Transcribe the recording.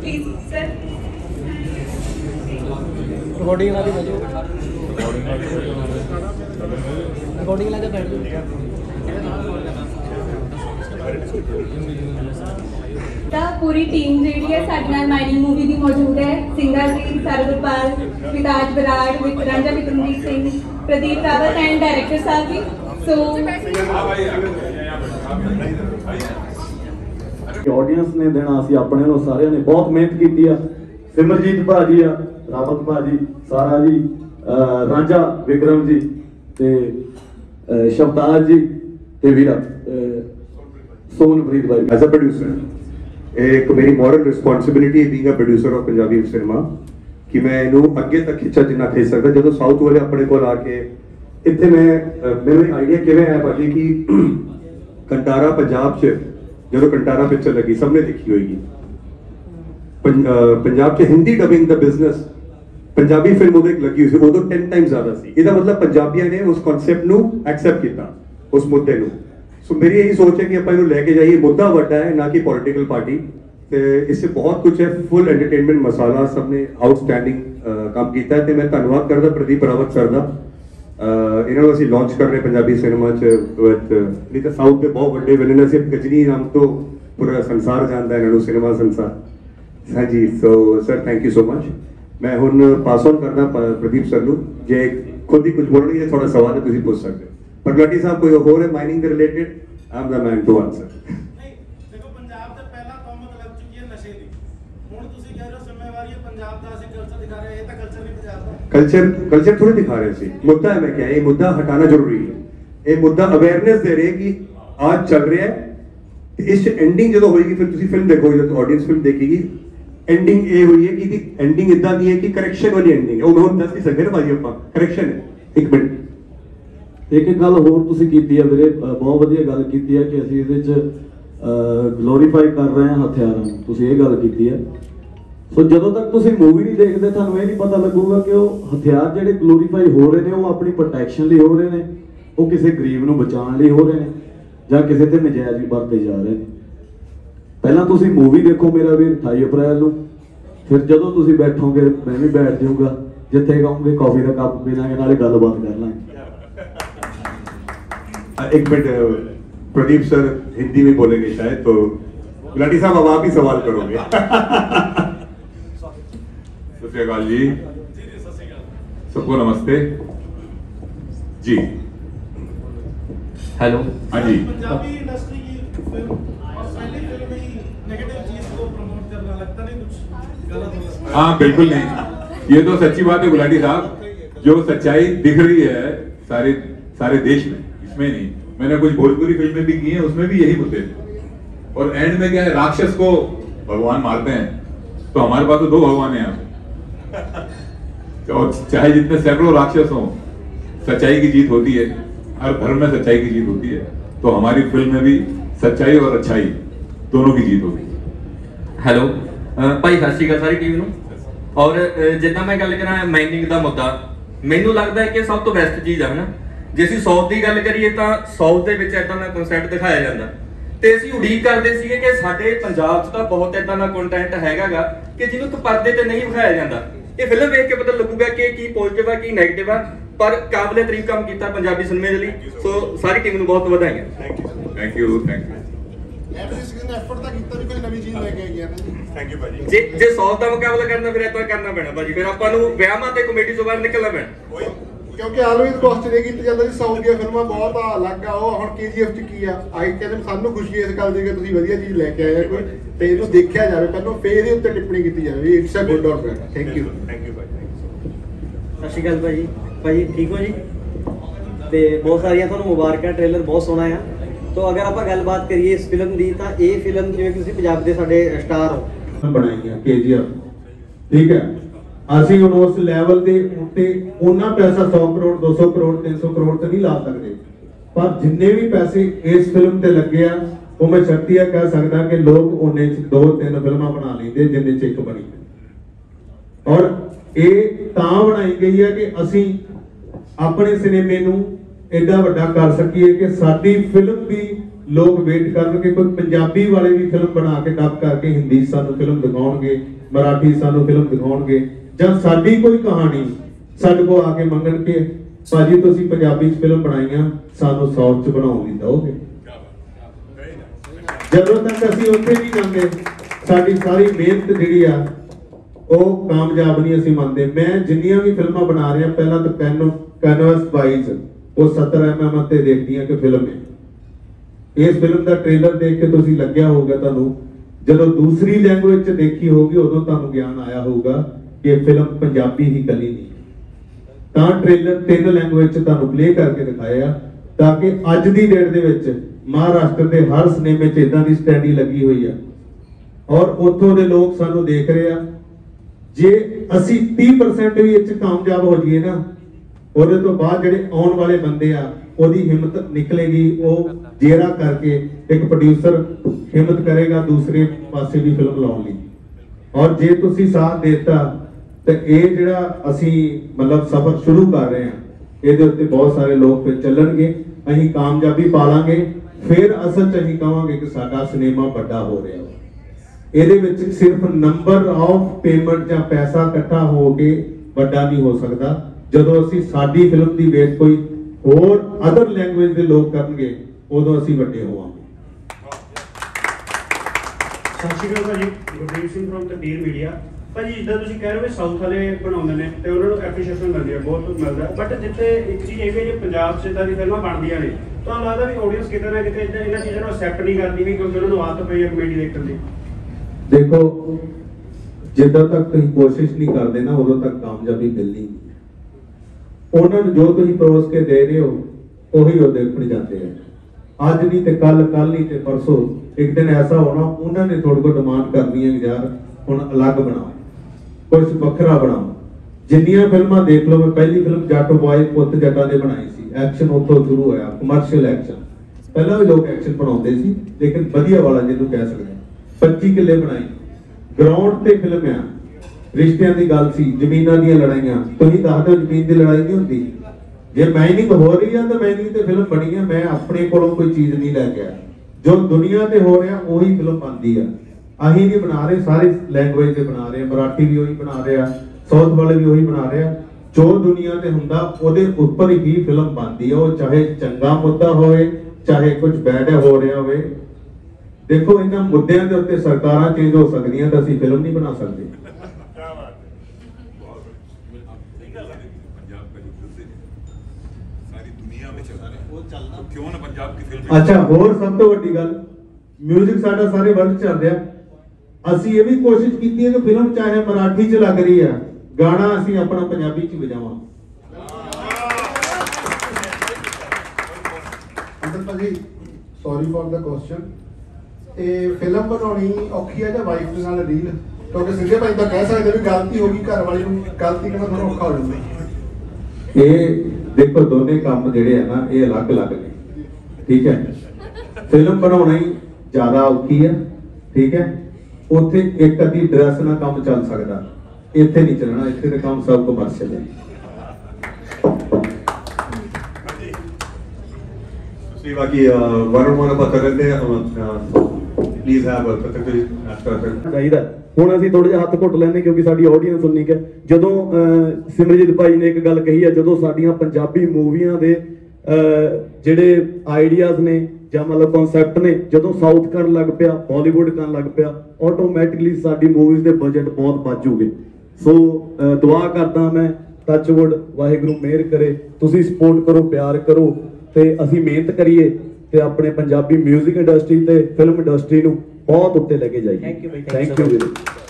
Please sir. Recording ला दी बजो रिकॉर्डिंग ला के बैठ पूरी टीम जी है साडे नाल माइनिंग मूवी दी मौजूद है। Singer ji Sargurpal, Vikas Brar, Ranjha Vikramjit Singh, Pradeep Rawat and director साहब भी। सो ऑडियंस ने देना असी अपने लो सारे ने बहुत मेहनत की है। सिमरजीत भाजी आ, रावत भाजी, सारा जी, रांझा विक्रम जी ते शब्दाज जी ते वीरा सोनप्रीत भाई। एज अ प्रोड्यूसर एक मेरी moral responsibility being a producer of Punjabi cinema कि मैं इनू अगे तक खिंचा जिन्ना खिंच सकता। जो साउथ वाले अपने को आके इतने मैं मेरे आइडिया किवें है भाजी कि कंटारा पंजाब च जो कंटारा पिक्चर लगी सबने देखी होगी। पंजाब च हिंदी डबिंग द बिजनेस पंजाबी फिल्म उदे लगी हुई सी उदो 10 टाइम ज्यादा सी। इसका मतलब पंजाबियों ने उस कॉन्सेप्ट नू एक्सेप्ट किया, उस मुद्दे नू। सो मेरी यही सोच है कि आप इन्हें लेके जाइए। मुद्दा वड्डा है ना कि पॉलिटिकल पार्टी, तो इससे बहुत कुछ है। फुल एंटरटेनमेंट मसाला सबने आउटस्टैंडिंग काम किया है। तो मैं धन्यवाद करता प्रदीप रावत सर का। इन्होंने असीं लॉन्च कर रहे पंजाबी सिनेमा च नहीं तो साउथ के बहुत बड़े विलन है। सिर्फ गजनी नाम तो पूरा संसार जानता है इन्होंने, सिनेमा संसार। हाँ जी, so sir thank you so much. मैं हुण पास ऑन करना प्रदीप सर नूं। जे खुद ही कुछ बोलना है थोड़ा सवाल है तुसीं पूछ सकते हो। पर गुलाटी साहब कोई होर है माइनिंग के related? I am the man to answer. देखो पंजाब ते पहला कॉमत लग चुकी है नशे दी। हुण तुसीं कह रहे हो जिम्मेवारी है पंजाब दा, असं कल्चर दिखा रहे हैं। ये तो कल्चर नहीं पंजाब दा। कल्चर थोड़ी दिखा रहे सी। मुद्दा है, मैं क्या ये मुद्दा हटाना जरूरी है। ये मुद्दा अवेयरनेस दे रहे कि आज चल रहा है। इस एंडिंग जो होगी फिर तुसीं फिल्म देखोगे, जब ऑडियंस फिल्म देखेगी, एंडिंग ये हुई है कि एंडिंग इदा दी है कि करेक्शन वाली एंडिंग है। वो मैं दस नहीं सकते ना भाजी, आप करेक्शन है। एक मिनट एक गल होर तुसीं कीती है वीरे, बहुत वधिया गल कीती है कि असीं इहदे च ग्लोरीफाई कर रहे हैं हथियारां नूं। तुसीं ये गल कीती है। सो जदों तक तुसीं मूवी नहीं देखदे तुहानूं ये नहीं पता लगूगा कि वो हथियार जिहड़े ग्लोरीफाई हो रहे हैं वो अपनी प्रोटैक्शन लई हो रहे हैं, वो किसी गरीब नूं बचाउण लई हो रहे हैं, जां किसी ते नजायज़ वरते जा रहे हैं। पहला तुसीं मूवी देखो मेरा वीर 28 अप्रैल नूं, फिर जदों तुसीं बैठोगे मैं भी बैठ जाऊंगा, जिथे कहोगे कॉफी का कप पीलांगे, नाले गलबात कर लांगे। एक मिनट, प्रदीप सर हिंदी में बोलेंगे शायद, तो गुलाटी साहब अब आप ही सवाल करोगे। सत श्री अकाल जी, सबको नमस्ते जी। हेलो, हाँ जी। पंजाबी इंडस्ट्री की फिल्म और पहली फिल्म में ही नेगेटिव चीज को प्रमोट करना लगता नहीं कुछ गलत होगा? हाँ बिल्कुल नहीं, ये तो सच्ची बात है गुलाटी साहब। जो सच्चाई दिख रही है सारे देश में, इसमें नहीं। मैंने कुछ भोजपुरी फिल्में भी की हैं, उसमें भी यही मुद्दे थे। और एंड में क्या है, राक्षस को भगवान मारते हैं। तो हमारे पास तो 2 भगवान हैं यहाँ। और चाहे जितने सैकड़ों राक्षस हों, सच्चाई की जीत होती है। हर धर्म में सच्चाई की जीत होती है। तो हमारी फिल्म में भी सच्चाई और अच्छाई दोनों की जीत होगी। हेलो भाई, सत श्री अकाल सारी टीम नूं। और जिद्दां मैं गल करा माइनिंग का मुद्दा, मैनूं लगता है कि सब तो बेस्ट चीज़ है ना। जे असीं साउथ की गल करिए तो साउथ दे विच इदां दा कॉन्सैप्ट दिखाया जाता, ते असीं उड़ीक करदे सीगे कि साडे पंजाब च तां बहुत इदां दा कंटेंट हैगा गा कि जिन्हों तो पर्दे ते नहीं दिखाया जाता। ये फिल्म देख के पता लगूगा कि की पॉजिटिव है की नैगेटिव है, पर काबिले तारीफ काम किया पंजाबी सिनेमे दे लई। सो सारी टीम नूं बहुत बधाईआं। Thank you. जे साउथ का मुकाबला करना फिर इतना करना पैना भाजी, फिर आपां नूं विआहां ते कॉमेडी तो बाहर निकलना पैना। क्योंकि ऑलवेज क्वेश्चन ਇਹ ਕੀਤਾ ਜਾਂਦਾ ਸੀ ਸਾਊਥ ਦੀਆਂ ਫਿਲਮਾਂ ਬਹੁਤ ਅਲੱਗ ਆ। ਉਹ ਹੁਣ KGF ਚ ਕੀ ਆ ਆਈ ਕਹਿੰਦੇ ਸਾਨੂੰ ਖੁਸ਼ੀ ਇਸ ਗੱਲ ਦੀ ਕਿ ਤੁਸੀਂ ਵਧੀਆ ਚੀਜ਼ ਲੈ ਕੇ ਆਏ ਆ ਕੋਈ, ਤੇ ਇਹਨੂੰ ਦੇਖਿਆ ਜਾਵੇ ਪਹਿਲਾਂ ਫੇਰ ਇਹਦੇ ਉੱਤੇ ਟਿੱਪਣੀ ਕੀਤੀ ਜਾਵੇ। It's a good or bad. Thank you ਭਾਈ। ਸਤਿ ਸ਼੍ਰੀ ਅਕਾਲ ਭਾਜੀ ਠੀਕ ਹੋ ਜੀ? ਤੇ ਬਹੁਤ ਸਾਰੀਆਂ ਤੁਹਾਨੂੰ ਮੁਬਾਰਕਾਂ, ਟ੍ਰੇਲਰ ਬਹੁਤ ਸੋਹਣਾ ਆ। तो अगर आप गलबात करिए इस फिल्म की, तो ये फिल्म जिवें तुसीं पंजाब दे साडे स्टार हो बनाई है KGF, ठीक है। ਅਸੀਂ ਹੁਣ ਉਸ ਲੈਵਲ ਦੇ ਉੱਤੇ ਉਹਨਾਂ ਪੈਸਾ 100 ਕਰੋੜ 200 ਕਰੋੜ 300 ਕਰੋੜ ਤੇ ਨਹੀਂ ਲਾ ਸਕਦੇ, ਪਰ ਜਿੰਨੇ ਵੀ ਪੈਸੇ ਇਸ ਫਿਲਮ ਤੇ ਲੱਗੇ ਆ ਉਹ ਮੈਂ ਸ਼ਕਤੀਆ ਕਹਿ ਸਕਦਾ ਕਿ ਲੋਕ ਉਹਨੇ ਚ 2-3 ਫਿਲਮਾਂ ਬਣਾ ਲੈਂਦੇ ਜਿੰਨੇ ਚ ਇੱਕ ਬਣੀ। ਔਰ ਇਹ ਤਾਂ ਬਣਾਈ ਗਈ ਹੈ ਕਿ ਅਸੀਂ ਆਪਣੇ ਸਿਨੇਮੇ ਨੂੰ ਐਡਾ ਵੱਡਾ ਕਰ ਸਕੀਏ ਕਿ ਸਾਡੀ ਫਿਲਮ ਵੀ ਲੋਕ ਵੇਟ ਕਰਨਗੇ ਕੋਈ ਪੰਜਾਬੀ ਵਾਲੇ ਵੀ ਫਿਲਮ ਬਣਾ ਕੇ ਡੱਬ ਕਰਕੇ ਹਿੰਦੀ ਸਾਨੂੰ ਫਿਲਮ ਦਿਖਾਉਣਗੇ, ਮਰਾਠੀ ਸਾਨੂੰ ਫਿਲਮ ਦਿਖਾਉਣਗੇ, ਜਾਂ ਸਾਡੀ ਕੋਈ ਕਹਾਣੀ ਸਾਡੇ ਕੋਲ ਆ ਕੇ ਮੰਗਣ ਕਿ ਭਾਜੀ ਤੁਸੀਂ ਪੰਜਾਬੀ 'ਚ ਫਿਲਮ ਬਣਾਈਆਂ, ਸਾਨੂੰ ਸਾਊਥ 'ਚ ਬਣਾਉਣ ਦੀ ਦਿਓਗੇ। ਜਦੋਂ ਤੱਕ ਅਸੀਂ ਉੱਥੇ ਨਹੀਂ ਜਾਂਦੇ ਸਾਡੀ ਸਾਰੀ ਮਿਹਨਤ ਜਿਹੜੀ ਆ ਉਹ ਕਾਮਯਾਬ ਨਹੀਂ ਅਸੀਂ ਮੰਨਦੇ। ਮੈਂ ਜਿੰਨੀਆਂ ਵੀ ਫਿਲਮਾਂ ਬਣਾ ਰਿਹਾ ਪਹਿਲਾਂ ਤਾਂ ਕੈਨਵਸ ਵਾਈਜ਼ ਉਹ 70 mm ਤੇ ਦੇਖਦੀਆਂ ਕਿ ਫਿਲਮ ਹੈ। ਇਸ ਫਿਲਮ ਦਾ ਟ੍ਰੇਲਰ ਦੇਖ ਕੇ ਤੁਸੀਂ ਲੱਗਿਆ ਹੋਊਗਾ ਤੁਹਾਨੂੰ, ਜਦੋਂ ਦੂਸਰੀ ਲੈਂਗੁਏਜ 'ਚ ਦੇਖੀ ਹੋਊਗੀ ਉਦੋਂ ਤੁਹਾਨੂੰ ਗਿਆਨ ਆਇਆ ਹੋਊਗਾ ਕਿ ਇਹ ਫਿਲਮ ਪੰਜਾਬੀ ਹੀ ਕੱਲੀ ਨਹੀਂ। ਤਾਂ ਟ੍ਰੇਲਰ 3 ਲੈਂਗੁਏਜ 'ਚ ਤੁਹਾਨੂੰ ਪਲੇ ਕਰਕੇ ਦਿਖਾਇਆ ਤਾਂ ਕਿ ਅੱਜ ਦੀ ਡੇਟ ਦੇ ਵਿੱਚ ਮਹਾਰਾਸ਼ਟਰ ਦੇ ਹਰ ਸਿਨੇਮੇ 'ਚ ਇਦਾਂ ਦੀ ਸਟੈਂਡੀ ਲੱਗੀ ਹੋਈ ਆ ਔਰ ਉੱਥੋਂ ਦੇ ਲੋਕ ਸਾਨੂੰ ਦੇਖ ਰਹੇ ਆ। ਜੇ ਅਸੀਂ 30% ਵੀ ਇਹ 'ਚ ਕਾਮਯਾਬ ਹੋ ਜਾਈਏ ਨਾ, ਉਹਦੇ ਤੋਂ ਬਾਅਦ ਜਿਹੜੇ ਆਉਣ ਵਾਲੇ ਬੰਦੇ ਆ ਉਹਦੀ ਹਿੰਮਤ ਨਿਕਲੇਗੀ, ਉਹ ਜੇਰਾ ਕਰਕੇ ਇੱਕ ਪ੍ਰੋਡਿਊਸਰ ਹਿੰਮਤ ਕਰੇਗਾ ਦੂਸਰੇ ਪਾਸੇ ਵੀ ਫਿਲਮ ਲਾਉਣ ਲਈ। ਔਰ ਜੇ ਤੁਸੀਂ ਸਾਥ ਦੇਤਾ ਤੇ ਇਹ ਜਿਹੜਾ ਅਸੀਂ ਮਤਲਬ ਸਫ਼ਰ ਸ਼ੁਰੂ ਕਰ ਰਹੇ ਹਾਂ ਇਹਦੇ ਉੱਤੇ ਬਹੁਤ ਸਾਰੇ ਲੋਕ ਫਿਰ ਚੱਲਣਗੇ, ਅਸੀਂ ਕਾਮਯਾਬੀ ਪਾਲਾਂਗੇ, ਫਿਰ ਅਸਲ 'ਚ ਅਸੀਂ ਕਹਾਂਗੇ ਕਿ ਸਾਡਾ ਸਿਨੇਮਾ ਵੱਡਾ ਹੋ ਰਿਹਾ। ਇਹਦੇ ਵਿੱਚ ਸਿਰਫ ਨੰਬਰ ਆਫ ਪੇਮੈਂਟ ਜਾਂ ਪੈਸਾ ਇਕੱਠਾ ਹੋ ਕੇ ਵੱਡਾ ਨਹੀਂ ਹੋ ਸਕਦਾ। ਜਦੋਂ ਅਸੀਂ ਸਾਡੀ ਫਿਲਮ ਦੀ ਵੇਟ ਕੋਈ ਹੋਰ ਅਦਰ ਲੈਂਗੁਏਜ ਦੇ ਲੋਕ ਕਰਨਗੇ ਉਦੋਂ ਅਸੀਂ ਵੱਡੇ ਹੋਵਾਂਗੇ। ਸਤਿ ਸ਼੍ਰੀ ਅਕਾਲ ਭਾਜੀ, ਗੁਰਦੀਪ ਸਿੰਘ ਫਰੋਮ ਤਕਦੀਰ ਮੀਡੀਆ। ਭਾਜੀ ਜਿੱਦਾਂ ਤੁਸੀਂ ਕਹਿ ਰਹੇ ਹੋ ਸਾਊਥ ਵਾਲੇ ਬਣਾਉਂਦੇ ਨੇ ਤੇ ਉਹਨਾਂ ਨੂੰ ਐਪਰੀਸ਼ੀਏਸ਼ਨ ਮਿਲਦੀ ਹੈ, ਬਹੁਤ ਮਿਲਦਾ, ਬਟ ਜਿੱਥੇ ਇੱਕ ਚੀਜ਼ ਇਹ ਵੀ ਜੇ ਪੰਜਾਬ 'ਚ ਇਦਾਂ ਦੀ ਫਿਲਮਾਂ ਬਣਦੀਆਂ ਨੇ ਤੁਹਾਨੂੰ ਲੱਗਦਾ ਵੀ ਆਡੀਅנס ਕਿਤੇ ਨਾ ਕਿਤੇ ਇਹਨਾਂ ਚੀਜ਼ਾਂ ਨੂੰ ਐਕਸੈਪਟ ਨਹੀਂ ਕਰਦੀ ਵੀ ਕਿਉਂਕਿ ਉਹਨਾਂ ਨੂੰ ਆਦਤ ਪਈ ਹੈ ਕਮੇਡੀ ਦੇਖਣ ਦੀ। ਦੇਖੋ ਜਿੱਦਾਂ ਤੱਕ ਤੁਸੀਂ ਕੋਸ਼ਿਸ਼ ਨਹੀਂ ਕਰਦੇ ਨਾ ਉਦੋਂ ਤੱਕ ਕਾਮਯਾਬੀ ਮਿਲਣੀ ਨਹੀਂ। ਉਹਨਾਂ ਨੂੰ ਜੋ ਤੁਸੀਂ ਪਰੋਸ ਕੇ ਦੇ ਰਹੇ ਹੋ ਉਹੀ ਉਹ ਦੇਖਣ ਜਾਂਦੇ ਆ। ਅੱਜ ਨਹੀਂ ਤੇ ਕੱਲ, ਕੱਲ ਨਹੀਂ ਤੇ ਪਰਸੋਂ ਇੱਕ ਦਿਨ ਐਸਾ ਹੋਣਾ ਉਹਨਾਂ ਨੇ ਤੁਹਾਡੇ ਕੋਲ ਡਿਮਾਂਡ ਕਰਨੀ ਹੈ ਕਿ ਯਾਰ ਹੁਣ ਅਲੱਗ ਬਣਾਓ, ਕੁਝ ਵੱਖਰਾ ਬਣਾਓ। ਜਿੰਨੀਆਂ ਫਿਲਮਾਂ ਦੇਖ ਲਓ, ਮੈਂ ਪਹਿਲੀ ਫਿਲਮ ਜੱਟ ਬॉय ਪੁੱਤ ਜੱਟਾਂ ਦੇ ਬਣਾਈ ਸੀ, ਐਕਸ਼ਨ ਉੱਥੋਂ ਸ਼ੁਰੂ ਹੋਇਆ, ਕਮਰਸ਼ੀਅਲ ਐਕਸ਼ਨ। ਪਹਿਲਾਂ ਵੀ ਲੋਕ ਐਕਸ਼ਨ ਬਣਾਉਂਦੇ ਸੀ ਲੇਕਿਨ ਵਧੀਆ ਵਾਲਾ ਜਿਹਨੂੰ ਕਹਿ ਸਕਦੇ 25 ਕਿੱਲੇ ਬਣਾਈ, ਗਰਾਊਂਡ ਤੇ ਫਿਲਮ ਆ, ਰਿਸ਼ਤਿਆਂ ਦੀ ਗੱਲ ਸੀ, ਜ਼ਮੀਨਾਂ ਦੀਆਂ ਲੜਾਈਆਂ। ਤੁਸੀਂ ਦੱਸ ਦਿਓ ਜ਼ਮੀਨ ਦੀ ਲੜਾਈ ਨਹੀਂ ਹੁੰਦੀ, ਜੇ ਮਾਈਨਿੰਗ ਹੋ ਰਹੀ ਆ ਤਾਂ ਮਾਈਨਿੰਗ ਤੇ ਫਿਲਮ ਬਣੀ ਆ। ਮੈਂ ਆਪਣੇ ਕੋਲੋਂ ਕੋਈ ਚੀਜ਼ ਨਹੀਂ ਲੈ ਗਿਆ, ਜੋ ਦੁਨੀਆ ਤੇ ਹੋ ਰਿਹਾ ਉਹੀ ਫਿਲਮ ਬਣਦੀ ਆ। ਅਸੀਂ ਨਹੀਂ ਬਣਾ ਰਹੇ, ਸਾਰੇ ਲੈਂਗੁਏਜ ਤੇ ਬਣਾ ਰਹੇ, ਮਰਾਠੀ ਵੀ ਉਹੀ ਬਣਾ ਰਹੇ ਆ, ਸਾਊਥ ਵਾਲੇ ਵੀ ਉਹੀ ਬਣਾ ਰਹੇ ਆ। ਜੋ ਦੁਨੀਆ ਤੇ ਹੁੰਦਾ ਉਹਦੇ ਉੱਪਰ ਹੀ ਫਿਲਮ ਬਣਦੀ ਆ, ਉਹ ਚਾਹੇ ਚੰਗਾ ਮੁੱਦਾ ਹੋਵੇ ਚਾਹੇ ਕੁਝ ਬੈਡ ਹੋ ਰਿਹਾ ਹੋਵੇ। ਦੇਖੋ ਇਹਨਾਂ ਮੁੱਦਿਆਂ ਦੇ ਉੱਤੇ ਸਰਕਾਰਾਂ ਚੇਂਜ ਹੋ ਸਕਦੀਆਂ ਤਾਂ ਅਸੀਂ ਫਿਲਮ ਨਹੀਂ ਬਣਾ ਸਕਦੇ। ਅੱਛਾ, ਹੋਰ ਸਭ ਤੋਂ ਵੱਡੀ ਗੱਲ, ਮਿਊਜ਼ਿਕ ਸਾਡਾ ਸਾਰੇ ਵਰਲਡ ਚੱਲ ਰਿਹਾ। ਅਸੀਂ ਇਹ ਵੀ ਕੋਸ਼ਿਸ਼ ਕੀਤੀ ਹੈ ਕਿ ਫਿਲਮ ਚਾਹੇ ਮਰਾਠੀ 'ਚ ਲੱਗ ਰਹੀ ਆ, ਗਾਣਾ ਅਸੀਂ ਆਪਣਾ ਪੰਜਾਬੀ 'ਚ ਵਜਾਵਾਂ। ਅੰਦਰ ਭਾਜੀ ਸੌਰੀ ਫॉर ਦਾ ਕੁਐਸਚਨ, ਇਹ ਫਿਲਮ ਬਣਾਉਣੀ ਔਖੀ ਹੈ ਜਾਂ ਵਾਈਫ ਦੇ ਨਾਲ ਰੀਲ? ਕਿਉਂਕਿ ਸਿੱਧੇ ਭਾਈ ਤਾਂ ਕਹਿ ਸਕਦੇ ਵੀ ਗਲਤੀ ਹੋ ਗਈ, ਘਰ ਵਾਲੀ ਨੂੰ ਗਲਤੀ ਕਰਨਾ ਥੋੜਾ ਔਖਾ ਹੋ ਜਾਂਦਾ। ਇਹ ਦੇਖੋ ਦੋਨੇ ਕੰਮ ਜਿਹੜੇ ਆ ਨਾ ਇਹ ਅਲੱਗ-ਅਲੱਗ ਨੇ, ਠੀਕ ਹੈ। ਫਿਲਮ ਬਣਾਉਣਾ ਹੀ ਜ਼ਿਆਦਾ ਔਖੀ ਹੈ, ਠੀਕ ਹੈ। ਉੱਥੇ ਇੱਕ ਅੱਧੀ ਡਰੈਸ ਨਾਲ ਕੰਮ ਚੱਲ ਸਕਦਾ, ਇੱਥੇ ਨਹੀਂ ਚੱਲਣਾ, ਇੱਥੇ ਤੇ ਕੰਮ ਸਭ ਕਮਰਸ਼ੀਅਲ ਹੈ। ਤੁਸੀਂ ਬਾਕੀ ਵਰੁਣ ਆਪਾਂ ਕਰਦੇ ਪਲੀਜ਼ ਹੈਵ ਅ ਪੱਤਰ ਚਾਹੀਦਾ। ਹੁਣ ਅਸੀਂ ਥੋੜਾ ਜਿਹਾ ਹੱਥ ਘੁੱਟ ਲੈਂਦੇ ਕਿਉਂਕਿ ਸਾਡੀ ਆਡੀਅנס ਉਨੀ ਕਿ ਜਦੋਂ ਸਿਮਰਜੀਤ ਭਾਈ ਨੇ ਇੱਕ ਗੱਲ ਕਹੀ ਹੈ, ਜਦੋਂ ਸਾਡੀਆਂ ਪੰਜਾਬੀ ਮੂਵੀਆਂ ਦੇ ਜਿਹੜੇ ਆਈਡੀਆਜ਼ ਨੇ ਜਾਂ ਮਤਲਬ ਕਨਸੈਪਟ ਨੇ ਜਦੋਂ ਸਾਊਥ ਕਰਨ ਲੱਗ ਪਿਆ, ਬਾਲੀਵੁੱਡ ਕਰਨ ਲੱਗ ਪਿਆ, ਆਟੋਮੈਟਿਕਲੀ ਸਾਡੀ ਮੂਵੀਜ਼ ਦੇ ਬਜਟ ਬਹੁਤ ਵੱਧ ਜੂਗੇ। ਸੋ ਦੁਆ ਕਰਦਾ ਮੈਂ, ਟੱਚਵੁੱਡ, ਵਾਹਿਗੁਰੂ ਮਿਹਰ ਕਰੇ, ਤੁਸੀਂ ਸਪੋਰਟ ਕਰੋ, ਪਿਆਰ ਕਰੋ ਤੇ ਅਸੀਂ ਮਿਹਨਤ ਕਰੀਏ ਤੇ ਆਪਣੇ ਪੰਜਾਬੀ 뮤직 ਇੰਡਸਟਰੀ ਤੇ ਫਿਲਮ ਇੰਡਸਟਰੀ ਨੂੰ ਬਹੁਤ ਉੱਤੇ ਲੈ ਕੇ ਜਾਈਏ। ਥੈਂਕ ਯੂ ਵੀਰੇ।